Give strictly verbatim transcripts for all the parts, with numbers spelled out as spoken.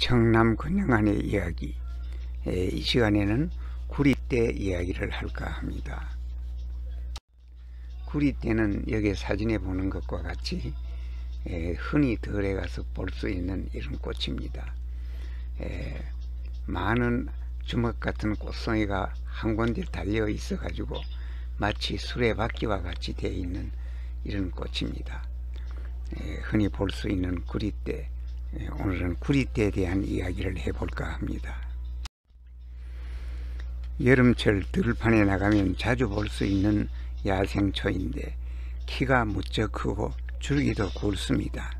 청남 근영안의 이야기, 이 시간에는 구리대 이야기를 할까 합니다. 구리대는 여기 사진에 보는 것과 같이 흔히 들에 가서 볼 수 있는 이런 꽃입니다. 많은 주먹 같은 꽃송이가 한 군데 달려 있어 가지고 마치 수레바퀴와 같이 되어 있는 이런 꽃입니다. 흔히 볼 수 있는 구리대, 오늘은 구리대에 대한 이야기를 해볼까 합니다. 여름철 들판에 나가면 자주 볼 수 있는 야생초인데 키가 무척 크고 줄기도 굵습니다.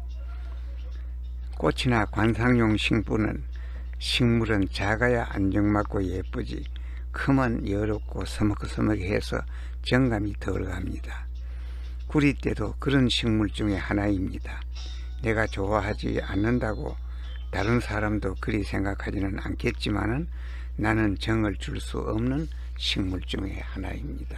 꽃이나 관상용 식물은 식물은 작아야 안정맞고 예쁘지 크면 여롭고 서먹서먹해서 정감이 덜 갑니다. 구리대도 그런 식물 중에 하나입니다. 내가 좋아하지 않는다고 다른 사람도 그리 생각하지는 않겠지만은 나는 정을 줄 수 없는 식물 중에 하나입니다.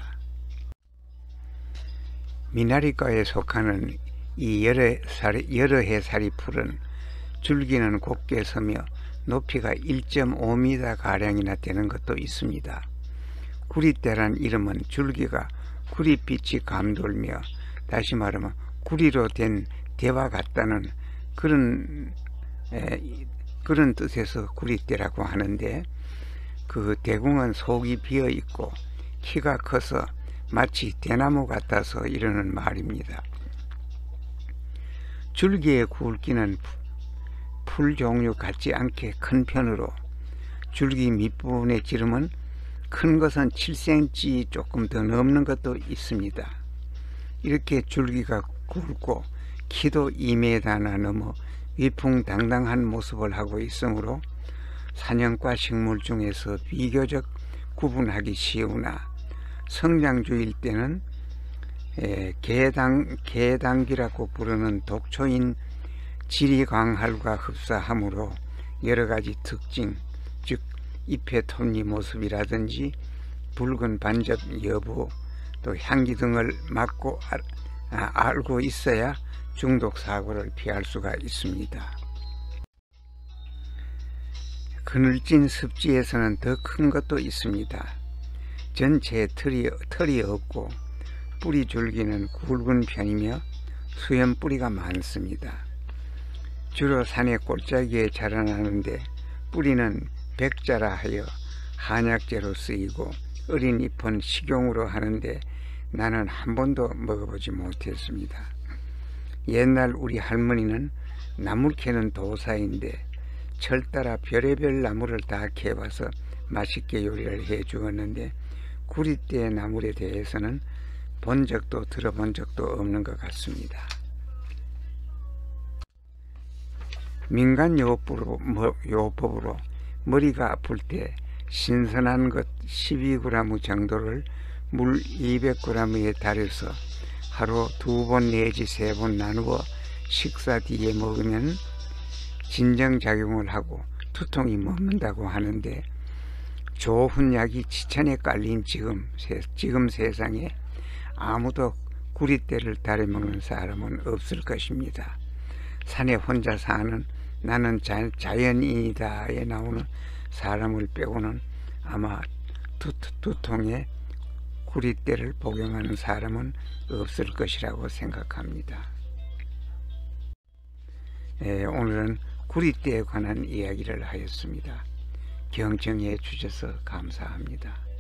미나리과에 속하는 이 여러, 살이, 여러 해살이 풀은 줄기는 곱게 서며 높이가 일 점 오 미터 가량이나 되는 것도 있습니다. 구리대란 이름은 줄기가 구릿빛이 감돌며 다시 말하면 구리로 된 대와 같다는 그런 에, 그런 뜻에서 구리대라고 하는데, 그 대궁은 속이 비어 있고 키가 커서 마치 대나무 같아서 이러는 말입니다. 줄기의 굵기는 풀 종류 같지 않게 큰 편으로 줄기 밑부분의 지름은 큰 것은 칠 센티미터 조금 더 넘는 것도 있습니다. 이렇게 줄기가 굵고 키도 이 미터나 넘어 위풍당당한 모습을 하고 있으므로 사냥과 식물 중에서 비교적 구분하기 쉬우나 성장주일 때는 개당, 개당기라고 부르는 독초인 지리광활과 흡사하므로 여러가지 특징, 즉 잎의 톱니 모습이라든지 붉은 반접 여부, 또 향기 등을 맡고 알, 아, 알고 있어야 중독 사고를 피할 수가 있습니다. 그늘진 습지에서는 더 큰 것도 있습니다. 전체에 털이, 털이 없고 뿌리 줄기는 굵은 편이며 수염 뿌리가 많습니다. 주로 산의 골짜기에 자라나는데 뿌리는 백자라 하여 한약재로 쓰이고 어린 잎은 식용으로 하는데 나는 한 번도 먹어보지 못했습니다. 옛날 우리 할머니는 나물 캐는 도사인데 철 따라 별의별 나무를 다 캐와서 맛있게 요리를 해 주었는데 구리대 나물에 대해서는 본 적도 들어본 적도 없는 것 같습니다. 민간요법으로, 요법으로 머리가 아플 때 신선한 것 십이 그램 정도를 물 이백 그램에 달여서 하루 두 번 내지 세 번 나누어 식사 뒤에 먹으면 진정작용을 하고 두통이 멎는다고 하는데, 좋은 약이 지천에 깔린 지금, 지금 세상에 아무도 구리대를 달여 먹는 사람은 없을 것입니다. 산에 혼자 사는 나는 자, 자연인이다에 나오는 사람을 빼고는 아마 두, 두통에 구리대를 복용하는 사람은 없을 것이라고 생각합니다. 예, 오늘은 구리대에 관한 이야기를 하였습니다. 경청해 주셔서 감사합니다.